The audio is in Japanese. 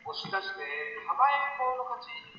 押し出して構えん坊の勝ち。